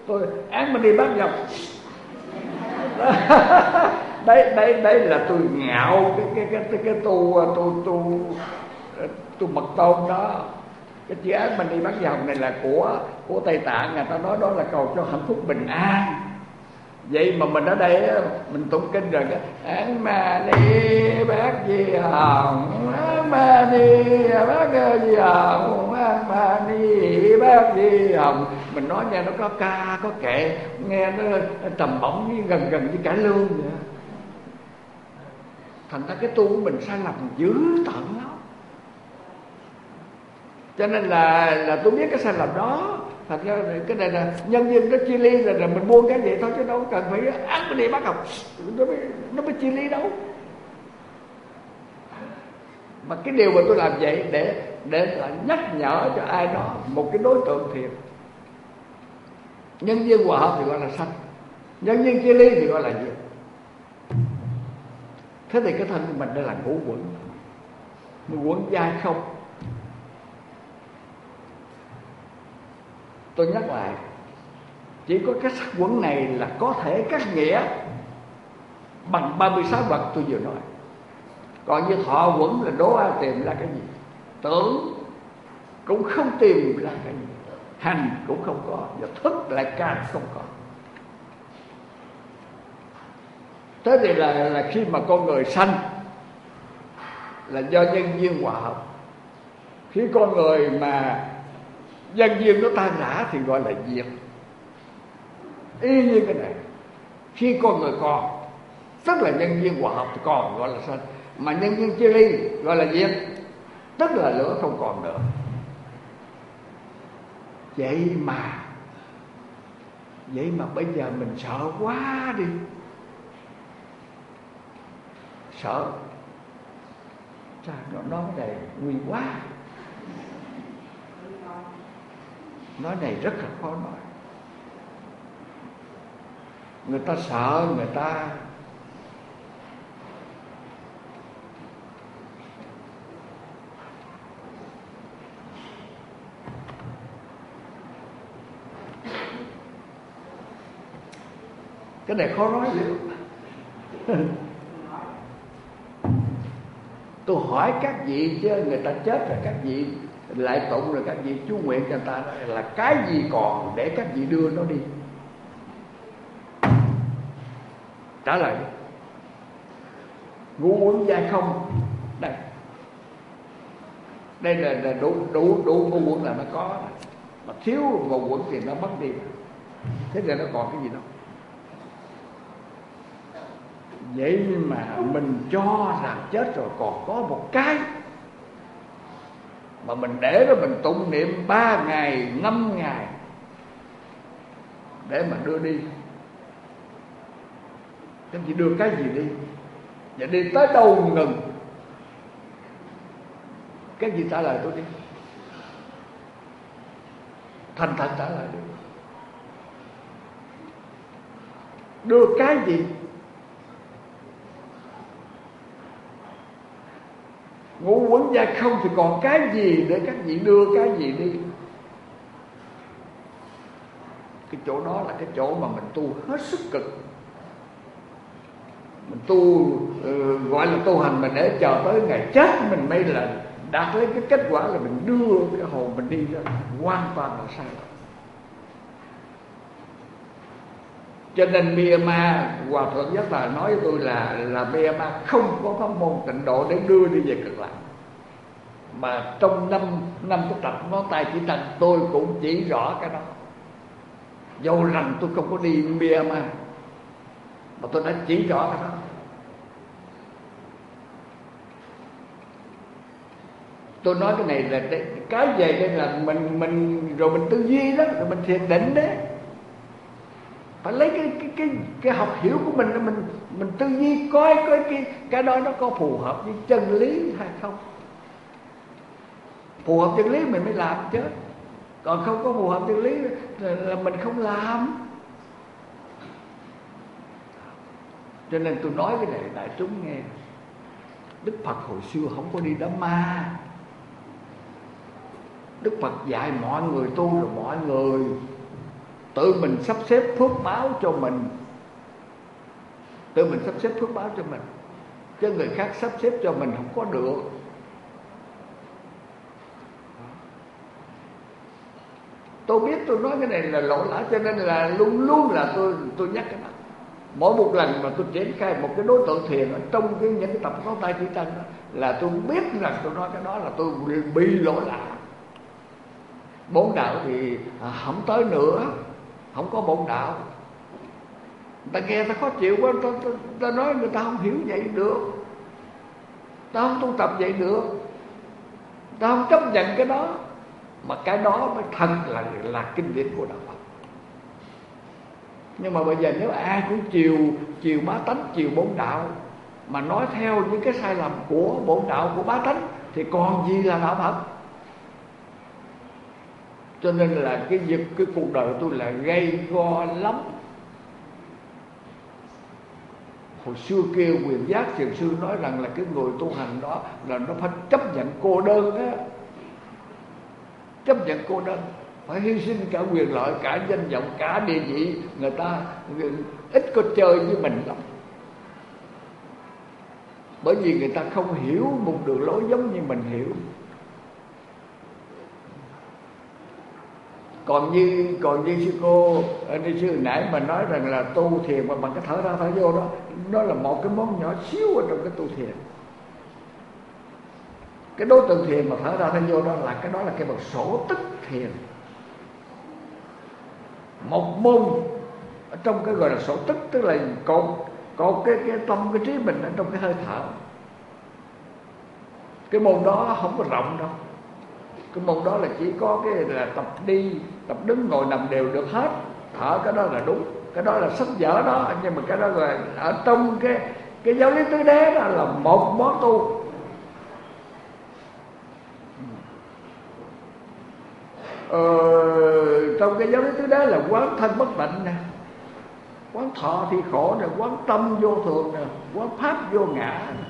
tôi án mình đi bắt dòng. Đấy là tôi ngạo cái tu mật tôn đó. Cái chữ án mình đi bắt dòng này là của Tây Tạng, người ta nói đó là cầu cho hạnh phúc bình an. Vậy mà mình ở đây mình tụng kinh rồi cái án ma ni bát di hồng, án ma ni bát di hồng, án ma ni bát di hồng. Mình nói nghe nó có ca có kệ, nghe nó trầm bổng với gần với cải lương vậy. Thành ra cái tu của mình sai lầm dữ tận lắm. Cho nên là tôi biết cái sai lầm đó. Thật ra cái này là nhân viên nó chia ly là mình buông cái vậy thôi, chứ đâu cần phải án mình đi bắt học nó mới chia ly đâu. Mà cái điều mà tôi làm vậy để là nhắc nhở cho ai đó một cái đối tượng thiệt. Nhân viên hòa hợp thì gọi là sanh, nhân viên chia ly thì gọi là diệt. Thế thì cái thân của mình đây là ngũ quẩn, quẩn dai không. Tôi nhắc lại, chỉ có cái sắc quẩn này là có thể cắt nghĩa bằng 36 bậc tôi vừa nói. Còn như thọ quẩn là đố ai tìm ra cái gì, tưởng cũng không tìm ra cái gì, hành cũng không có, và thức lại càng không có. Thế thì là khi mà con người sanh là do nhân duyên hòa hợp. Khi con người mà nhân duyên nó tan rã thì gọi là diệt. Y như cái này, khi con người còn, tức là nhân duyên hòa hợp thì còn gọi là sanh. Mà nhân duyên chia ly gọi là diệt, tức là lửa không còn nữa. Vậy mà bây giờ mình sợ quá đi. Sợ sao nó nói này nguy quá, nói này rất là khó nói. Người ta sợ, người ta cái này khó nói liệu. Tôi hỏi các vị chứ người ta chết rồi các vị lại tụng rồi các vị chú nguyện cho người ta là cái gì còn để các vị đưa nó đi. Trả lời đi. Ngũ quẩn dai không. Đây là đủ ngũ quẩn là nó có. Mà thiếu ngũ quẩn thì nó mất đi. Thế là nó còn cái gì đâu. Vậy mà mình cho rằng chết rồi còn có một cái mà mình để đó mình tụng niệm 3 ngày 5 ngày để mà đưa đi. Các chị đưa cái gì đi, và đi tới đâu ngừng. Cái gì trả lời tôi đi, thành thật trả lời đi. Đưa cái gì? Ngũ quẩn dai không thì còn cái gì để các vị đưa cái gì đi. Cái chỗ đó là cái chỗ mà mình tu hết sức cực. Mình tu gọi là tu hành, mình để chờ tới ngày chết mình mới là đạt lấy cái kết quả là mình đưa cái hồn mình đi ra, hoàn toàn là sai lầm. Cho nên Myanmar, Hòa Thượng Giác Tài nói với tôi là Myanmar không có pháp môn tịnh độ để đưa đi về Cực Lạc. Mà trong năm cái tập ngón tay chỉ trần tôi cũng chỉ rõ cái đó. Dầu rằng tôi không có đi Myanmar mà tôi đã chỉ rõ cái đó. Tôi nói cái này là cái về đây là mình rồi mình tư duy đó, rồi mình thiền định đấy. Phải lấy cái học hiểu của mình tư duy coi cái đó nó có phù hợp với chân lý hay không. Phù hợp chân lý mình mới làm chứ, còn không có phù hợp chân lý là mình không làm. Cho nên tôi nói cái này đại chúng nghe. Đức Phật hồi xưa không có đi đám ma. Đức Phật dạy mọi người tu rồi mọi người tự mình sắp xếp phước báo cho mình, tự mình sắp xếp phước báo cho mình, chứ người khác sắp xếp cho mình không có được. Tôi biết tôi nói cái này là lỗi lã, cho nên là luôn luôn là tôi nhắc cái đó. Mỗi một lần mà tôi triển khai một cái đối tượng thiền ở trong những cái tập pháo tay chỉ chân đó, là tôi biết rằng tôi nói cái đó là tôi bị lỗi lạ. Bốn đạo thì không tới nữa, không có bốn đạo. Ta nghe ta khó chịu quá, ta nói người ta không hiểu vậy được, ta không tu tập vậy được, ta không chấp nhận cái đó. Mà cái đó mới thật là kinh điển của đạo Phật. Nhưng mà bây giờ nếu ai cũng chiều bá tánh, chiều bốn đạo, mà nói theo những cái sai lầm của bổn đạo, của bá tánh, thì còn gì là đạo Phật. Cho nên là cái cuộc đời tôi là gây go lắm. Hồi xưa kia Quyền Giác Thiền Sư nói rằng là cái người tu hành đó là nó phải chấp nhận cô đơn á, chấp nhận cô đơn, phải hy sinh cả quyền lợi, cả danh vọng, cả địa vị. Người ta ít có chơi với mình lắm, bởi vì người ta không hiểu một đường lối giống như mình hiểu. Còn như sư cô ni sư nãy mà nói rằng là tu thiền mà bằng cái thở ra thở vô đó, nó là một cái món nhỏ xíu ở trong cái tu thiền. Cái đối tượng thiền mà thở ra thở vô đó là cái bằng sổ tức thiền. Một môn ở trong cái gọi là sổ tức, tức là cột cái tâm cái trí mình ở trong cái hơi thở. Cái môn đó không có rộng đâu. Cái môn đó là chỉ có cái là tập đi, tập đứng, ngồi, nằm đều được hết. Thở cái đó là đúng, cái đó là sách vở đó. Nhưng mà cái đó là ở trong cái giáo lý tứ đế đó là một món tu. Trong cái giáo lý tứ đế là quán thân bất tịnh nè, quán thọ thì khổ nè, quán tâm vô thường nè, quán pháp vô ngã nè.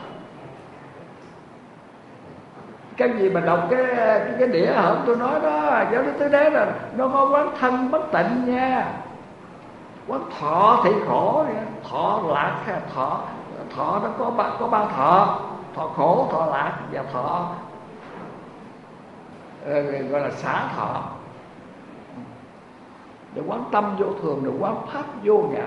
Cái gì mà đọc cái đĩa hổng tôi nói đó, giáo lý tứ đế là nó có quán thân bất tịnh nha, quán thọ thì khổ nha, thọ lạc hay thọ nó có ba thọ: thọ khổ, thọ lạc và thọ gọi là xả thọ. Để quán tâm vô thường, để quán pháp vô ngã.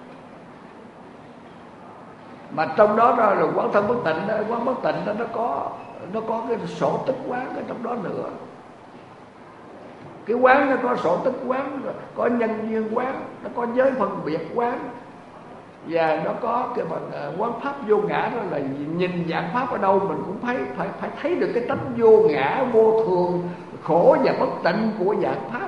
Mà trong đó là quán thân bất tịnh đó, quán bất tịnh đó nó có cái sổ tức quán ở trong đó nữa. Cái quán nó có sổ tức quán, có nhân duyên quán, nó có giới phân biệt quán, và nó có cái bằng quán pháp vô ngã. Đó là nhìn dạng pháp ở đâu mình cũng phải thấy được cái tánh vô ngã, vô thường, khổ và bất tịnh của dạng pháp.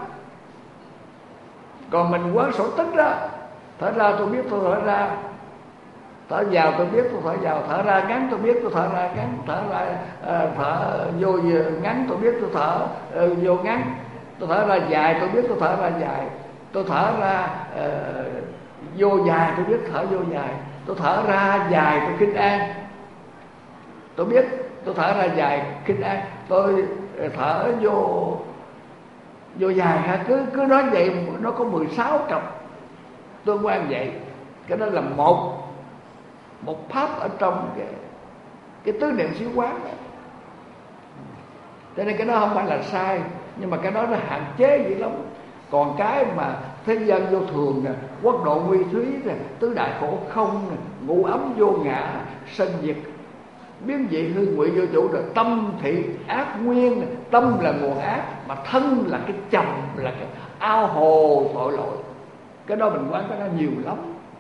Còn mình quán sổ tức đó, thở ra tôi biết tôi thở ra, thở vào tôi biết tôi thở vào, thở ra ngắn tôi biết tôi thở ra ngắn, thở ra thở vô ngắn tôi biết tôi thở vô ngắn, tôi thở ra dài tôi biết tôi thở ra dài, tôi thở ra vô dài tôi biết thở vô dài, tôi thở ra dài tôi khinh an, tôi biết tôi thở ra dài khinh an, tôi thở vô dài ha, cứ nói vậy. Nó có 16 cặp tương quan vậy. Cái đó là một pháp ở trong cái tứ niệm xứ quán đó. Cho nên cái đó không phải là sai, nhưng mà cái đó nó hạn chế dữ lắm. Còn cái mà thế gian vô thường nè, quốc độ nguy thúy nè, tứ đại khổ không nè, ngũ ấm vô ngã, sanh diệt biến dị hư ngụy vô chủ, rồi tâm thị ác nguyên nè. Tâm là nguồn ác, mà thân là cái chầm, là cái ao hồ tội lỗi. Cái đó mình quán cái đó nhiều lắm.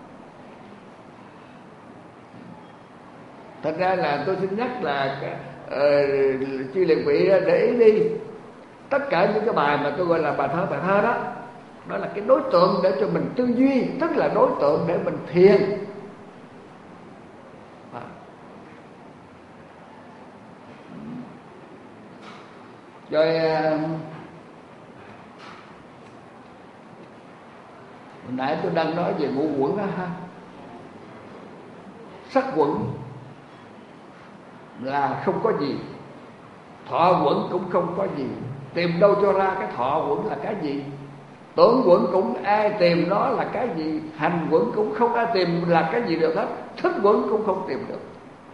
Thật ra là tôi xin nhắc là chư liệt vị để ý đi. Tất cả những cái bài mà tôi gọi là bài thơ đó, đó là cái đối tượng để cho mình tư duy, tức là đối tượng để mình thiền. Rồi hồi nãy tôi đang nói về ngũ quẩn đó ha. Sắc quẩn là không có gì, thọ quẩn cũng không có gì. Tìm đâu cho ra cái thọ quẩn là cái gì? Tưởng quẩn cũng ai tìm nó là cái gì, hành quẩn cũng không ai tìm là cái gì được hết, thức quẩn cũng không tìm được.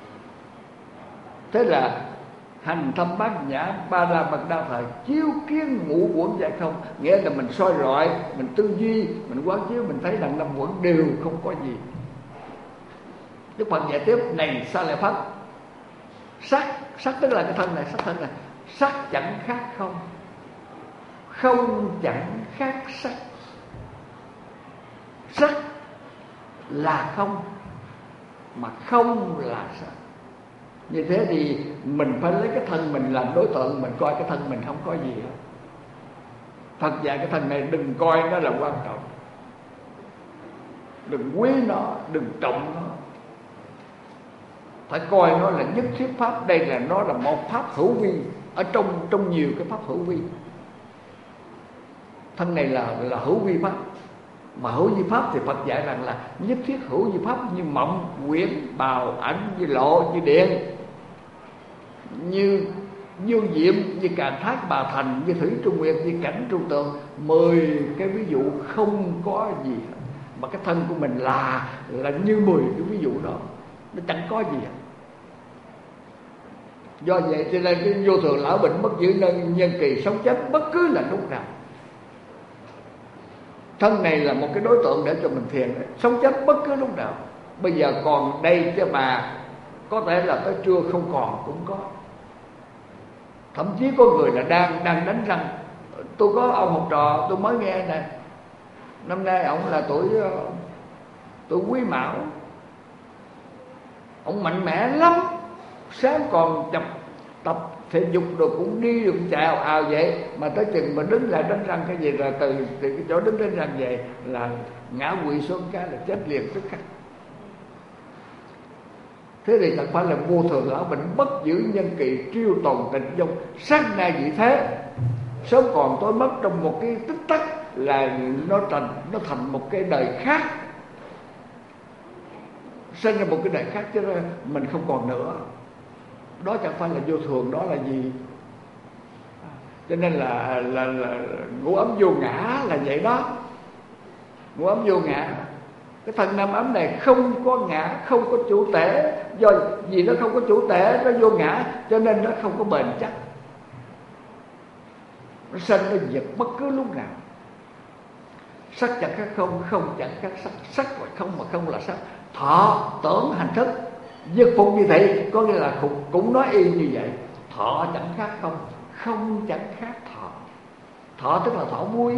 Thế là hành thâm bát nhã ba la mật đa thời, chiếu kiến ngũ quẩn vậy không, nghĩa là mình soi rọi, mình tư duy, mình quán chiếu, mình thấy rằng năm quẩn đều không có gì. Đức Phật dạy tiếp: này Sa Lợi Phất, sắc tức là cái thân này, sắc thân này, sắc chẳng khác không, không chẳng khác sắc. Sắc là không, mà không là sắc. Như thế thì mình phải lấy cái thân mình làm đối tượng, mình coi cái thân mình không có gì hết. Phật dạy cái thân này đừng coi nó là quan trọng, đừng quý nó, đừng trọng nó, phải coi nó là nhất thiết pháp. Đây là nó là một pháp hữu vi ở trong nhiều cái pháp hữu vi. Thân này là hữu vi pháp, mà hữu vi pháp thì Phật dạy rằng là nhất thiết hữu vi pháp, như mộng, quyển, bào, ảnh, như lộ, như điện, như dương diệm, như càn thác bà thành, như thủy trung nguyệt, như cảnh trung tường. 10 cái ví dụ không có gì hết. Mà cái thân của mình là như 10 cái ví dụ đó, nó chẳng có gì hết. Do vậy cho nên cái vô thường lão bệnh bất giữ nhân kỳ sống chết bất cứ là lúc nào. Thân này là một cái đối tượng để cho mình thiền, sống chết bất cứ lúc nào. Bây giờ còn đây chứ mà có thể là tới trưa không còn cũng có. Thậm chí có người là đang đánh răng. Tôi có ông học trò tôi mới nghe nè, năm nay ông là tuổi Quý Mão, ông mạnh mẽ lắm, sáng còn tập thể dục rồi cũng đi được chạy ào vậy, mà tới chừng mà đứng lại đánh răng cái gì là từ cái chỗ đứng đánh răng về là ngã quỵ xuống cái là chết liền tức khắc. Thế thì chẳng phải là vô thường lão bệnh bất giữ nhân kỳ, triêu tồn tịnh dung, sát na dị thế, sớm còn tối mất trong một cái tích tắc là nó thành một cái đời khác, sinh ra một cái đời khác, chứ mình không còn nữa. Đó chẳng phải là vô thường, đó là gì? Cho nên là ngũ ấm vô ngã là vậy đó. Ngũ ấm vô ngã, cái thân năm ấm này không có ngã, không có chủ thể. Do vì nó không có chủ thể, nó vô ngã, cho nên nó không có bền chắc. Nó sinh nó diệt bất cứ lúc nào. Sắc chẳng khác không, không chẳng khác sắc. Sắc là không mà không là sắc. Thọ, tưởng, hành thức dứt phục như vậy, có nghĩa là cũng nói y như vậy. Thọ chẳng khác không, không chẳng khác thọ. Thọ tức là thọ vui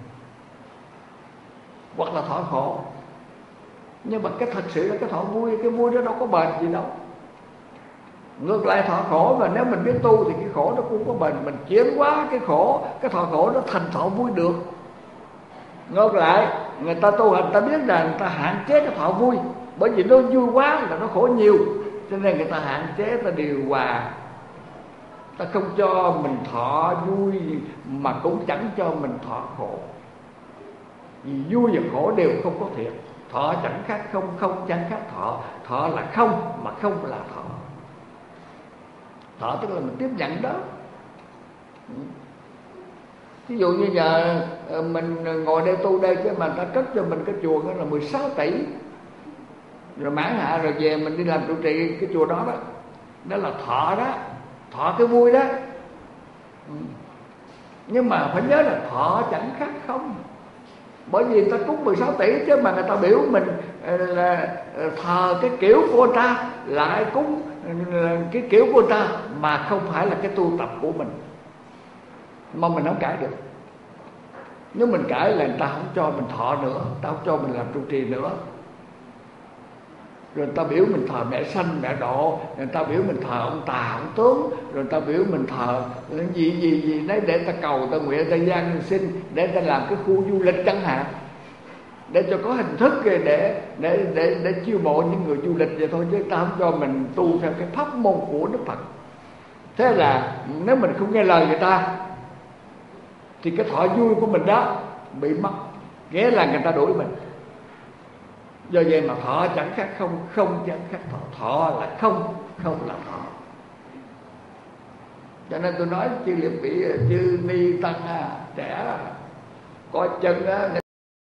hoặc là thọ khổ. Nhưng mà cái thật sự là cái thọ vui, cái vui đó đâu có bền gì đâu. Ngược lại thọ khổ, mà nếu mình biết tu thì cái khổ nó cũng có bền. Mình chuyển hóa cái khổ, cái thọ khổ nó thành thọ vui được. Ngược lại người ta tu hành, ta biết là người ta hạn chế cái thọ vui, bởi vì nó vui quá là nó khổ nhiều, cho nên người ta hạn chế, ta điều hòa, ta không cho mình thọ vui mà cũng chẳng cho mình thọ khổ. Vì vui và khổ đều không có thiệt. Thọ chẳng khác không, không chẳng khác thọ. Thọ là không mà không là thọ. Thọ tức là mình tiếp nhận đó. Ví dụ như giờ mình ngồi đây tu đây, chứ mà ta cất cho mình cái chùa đó là 16 tỷ, rồi mãn hạ rồi về mình đi làm trụ trì cái chùa đó đó. Đó là thọ đó, thọ cái vui đó. Nhưng mà phải nhớ là thọ chẳng khác không. Bởi vì người ta cúng 16 tỷ chứ mà người ta biểu mình là thờ cái kiểu của người ta, lại cúng cái kiểu của người ta, mà không phải là cái tu tập của mình, mà mình không cãi được. Nếu mình cãi là người ta không cho mình thọ nữa, người ta không cho mình làm trụ trì nữa. Rồi người ta biểu mình thờ mẹ sanh mẹ độ, người ta biểu mình thờ ông tà ông tướng, rồi người ta biểu mình thờ gì đấy để ta cầu ta nguyện ta gian sinh, để ta làm cái khu du lịch chẳng hạn, để cho có hình thức để chiêu mộ những người du lịch vậy thôi, chứ ta không cho mình tu theo cái pháp môn của Đức Phật. Thế là nếu mình không nghe lời người ta thì cái thọ vui của mình đó bị mất, nghĩa là người ta đuổi mình. Do vậy mà thọ chẳng khác không, không chẳng khác thọ. Thọ là không, không là thọ. Cho nên tôi nói chư liệt vị chư ni tăng trẻ có chân á,